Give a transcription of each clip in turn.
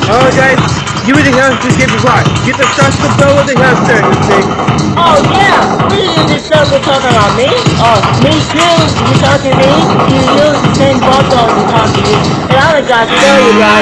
Alright guys, give me the hamster, get the rock. Get the stuff to blow with the hamster, you see. Oh yeah, we didn't just start talking about me. Oh, me too. You talk to me, you use the same bottle to talk to you. And I gotta tell you guys,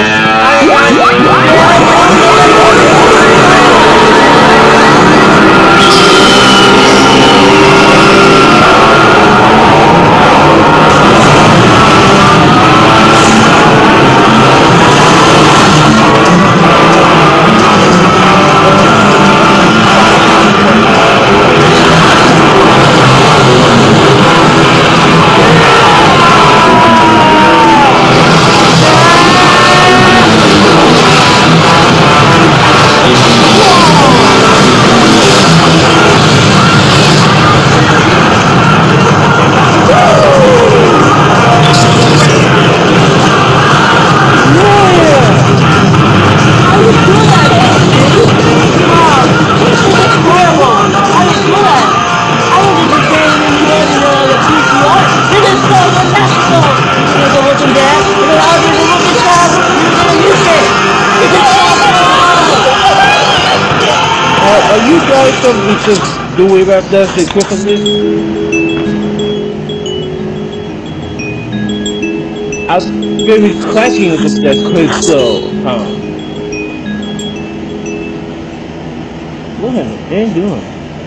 Are you guys something to do about that the Christmas? I've been cracking with that crystal, huh? What are they doing?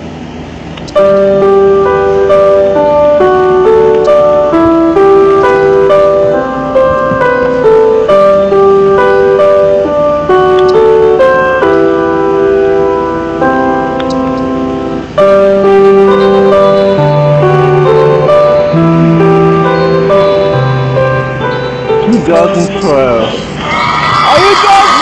God's prayer. Are you guys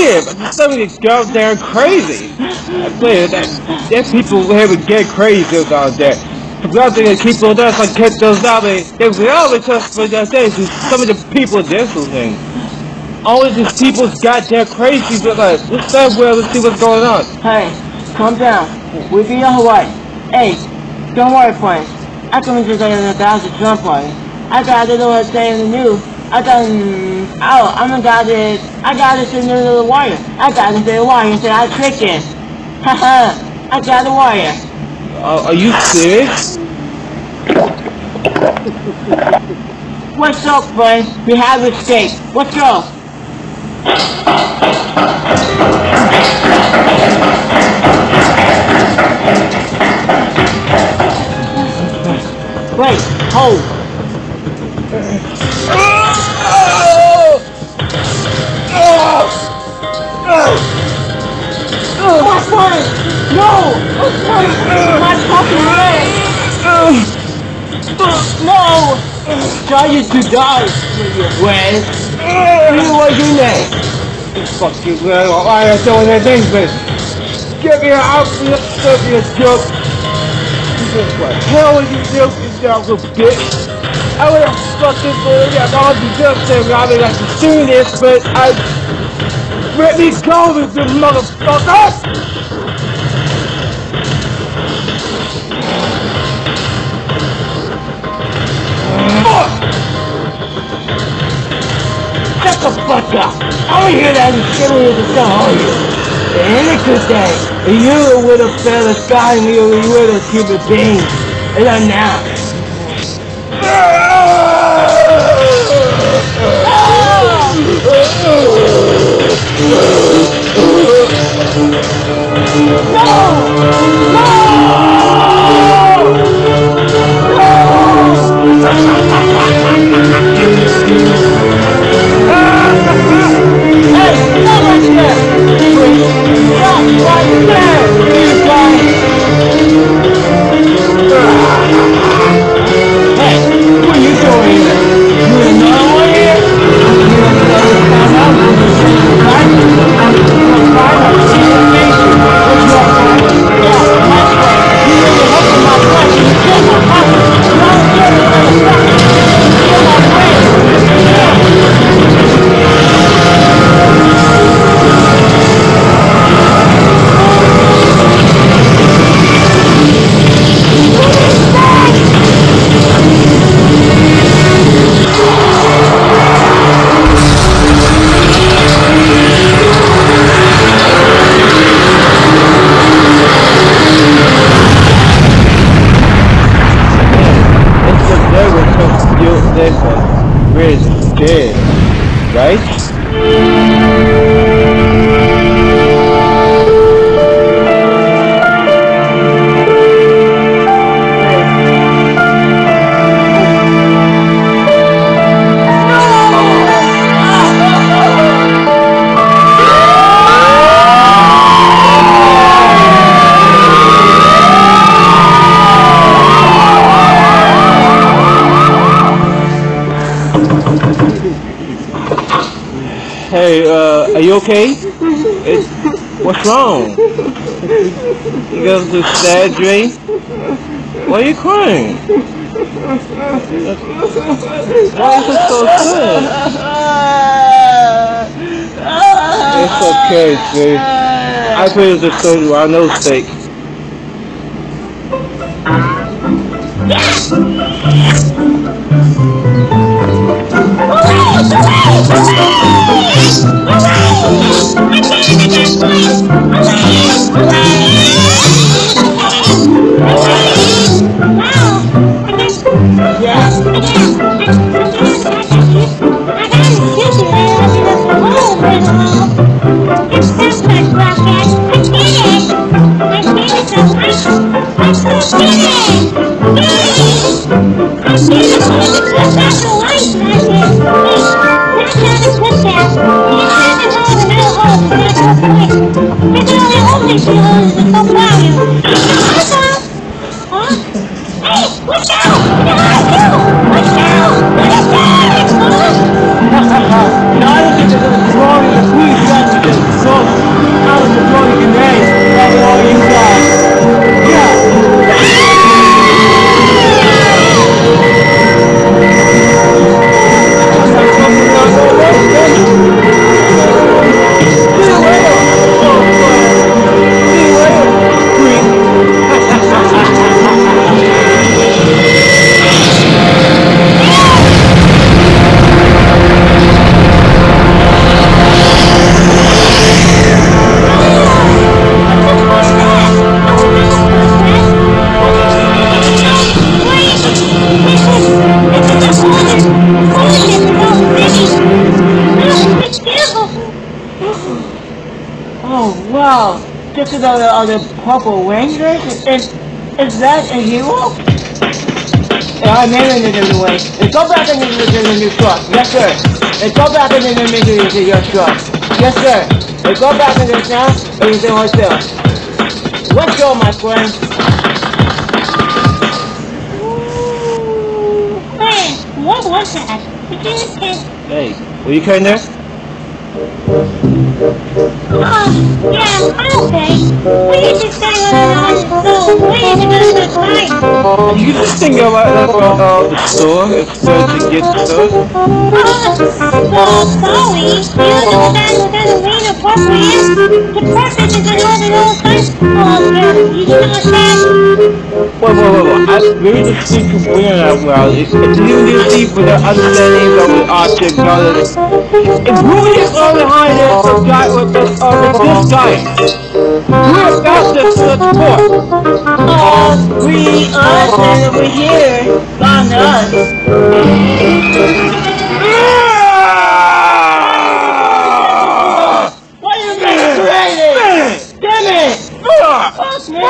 here, but some of these girls there are crazy. I swear that there's people here would get crazy out there. Because they keep on us like catch those out, they always just for that day. Some of the people this thing. All of these people's goddamn crazy, but like, let's start where let's see what's going on. Hey, calm down. We'll be alright. Hey, don't worry, friends. I can just say that I was a Trump party. I got to know what I'm saying in the news. I got this in the little wire. I got this in the wire and say I tricked it. Haha, I got the wire. Are you serious? What's up, friends? We have escaped. Let's go. Wait, hold. My friend! No! My fucking leg! No! Try to die, Wes. What's your name? Fuck you, man. I ain't doing anything, but get me out of this joke. What the hell are you doing, you little bitch? I would have fucking believed that all the jokes that I mean, I can do this, but let me go with the motherfucker! Shut the fuck up! I don't hear that shit with the stuff on you. In a good day, you would have fell the sky and you would have human being. And I'm now. Dead, right? Hey, are you okay? What's wrong? You got a sad dream? Why are you crying? Why is it so sad? It's okay, sis. I pray the soda, I know steak. That's Oh, wow. Just another other Purple Ranger? Is that a hero? I made it anyway. Let's go back into the new truck. Yes, sir. Let's go back into your truck. Yes, sir. Let's go back into this now. Everything was there. Let's go, my friend. Hey, what was that? Hey, were you carrying there? Yeah, I'm okay. We need to stay on the stove. We need to go to the site. You just think about the store instead to get stuff. Well, sorry. You know that being appropriate. The purpose is an ordinary site. You know that? Wait. I really just think you're weird out loud. If you just see for the understanding of the object knowledge, it really is all behind it. The guy with this guy. We're about this support. We, us, and over here. On us. What are you making crazy? Damn it! Let's go!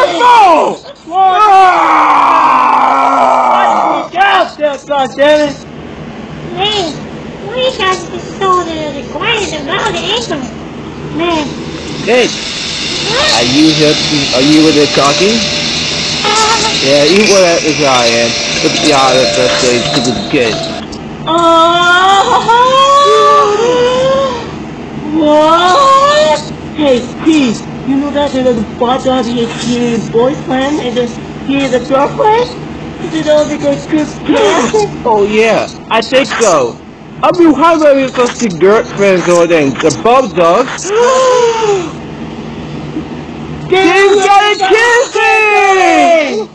God damn it! Man, we got to store the quiet about the income. Man. Hey, are you with it talking? Yeah, you were at the guy and put the other birthday to the kid. What? Hey, Pete, you know that the father of his boyfriend and he is a girlfriend? Is it all because Chris can't? Oh yeah, I think so. I mean, how are we supposed to girlfriends or then the Bob dogs? They got kissing!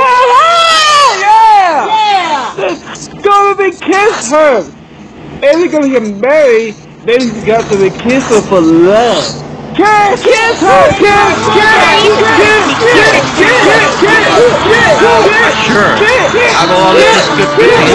Yeah! Let's go and kiss her! And we're gonna get married, then we got to kiss her for love. Kiss! Kiss her! Kiss! Sure. I'm all this good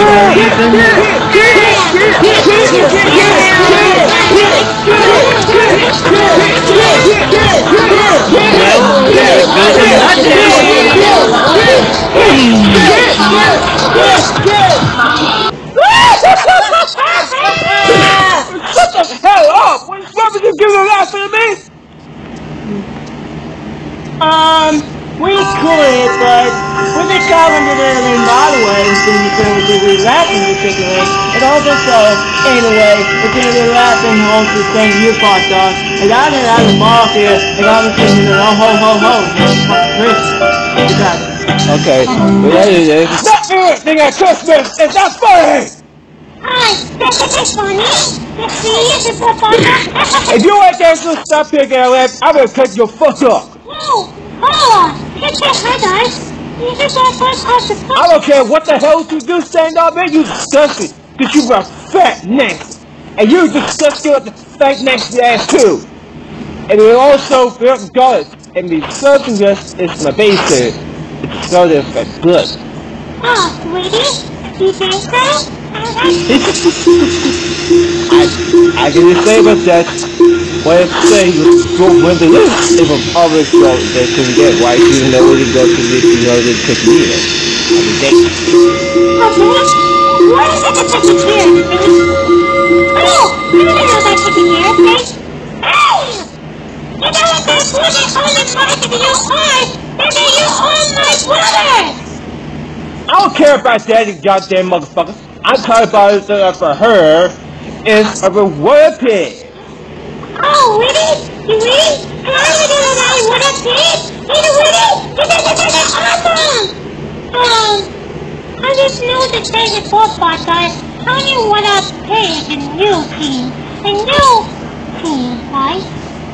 Shut the hell up! What would you give her that for me? We could, but with the government and by the way, it's going to be relaxing particularly, and also anyway, it's going to be relaxing also saying you fucked us, and I'm in the mall here, and I'm singing ho ho ho, fuck Chris. Okay, well that is it. Not everything at Christmas is not funny! That's funny. It's funny. If you ain't there to stop here, Gary, I'm gonna cut your fuck up. I don't care what the hell you do, stand up, man. You disgusting. Because you were fat next. And you disgusting with the fat next ass too. And it also felt good. And because of this, it's my basic. It's sort of good. Really? You think so? I can just say about that. What I say was when the list if a public vote they couldn't get right, even though we didn't go to this, you know, they took me in. I mean, they... What is it that's taking care of me? Oh, I didn't know that's taking care of me. Hey! You know what that's what they own the mic of your eye? Maybe you own my brother! I don't care about that, you goddamn motherfucker. I'm talking about it for her is a reward pig. Oh, really? You really? And I don't know what a pig? You really? That's awesome! I just know that there's a four-part guys. How do you want a pig in new team? A new team, right?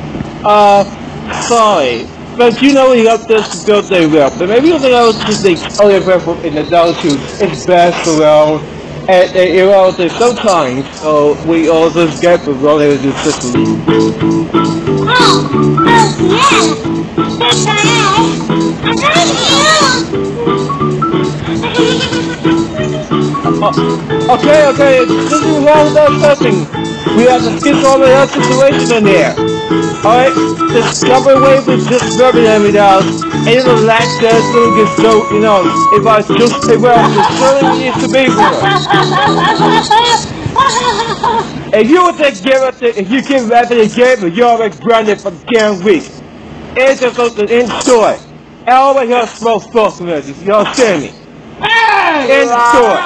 Sorry. But you know you got this birthday rep. But maybe you think I was just the only rep in the altitude. It's best around. And you know, sometimes we all just get the wrong end of the system. Oh, yeah. That's right. Okay, this is wrong with that setting. We have to skip all the other situation in there. Alright, discover way was just rubbing me down. And you know, like that little get so, you know, if I just stay well, it's really needs to be for us. If you would take give it, if you give after the game, you're already grounded for damn week. It's just something in store. And over here smoke fuck with you understand me? Hey! In store.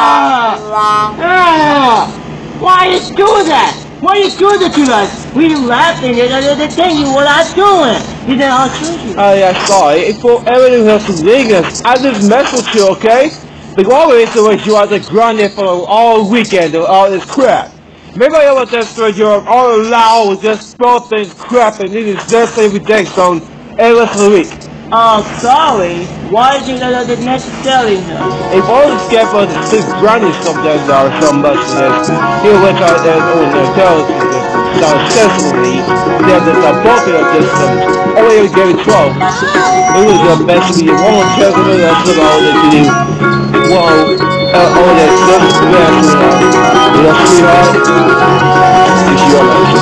Why you do that? Why you do that to us? We laughing and the thing you were not doing. You didn't I'll shoot you. Oh yeah, sorry. For everything has to vegas, I just mess with you, okay? The always the way you are the grounded for all weekend or all this crap. Maybe I was just for you're all allowed just both things crap and it is just every day so every rest of the week. Oh, sorry. Why did you not necessarily know? If all the scared for the six grounded sometimes are so much less, here which are there on the intelligence successfully, there is a bucket of distance. Only gave it 12. It was the best of you. One president that's all that you do. Whoa, all that stuff is best, you know, sweetheart. It's your life.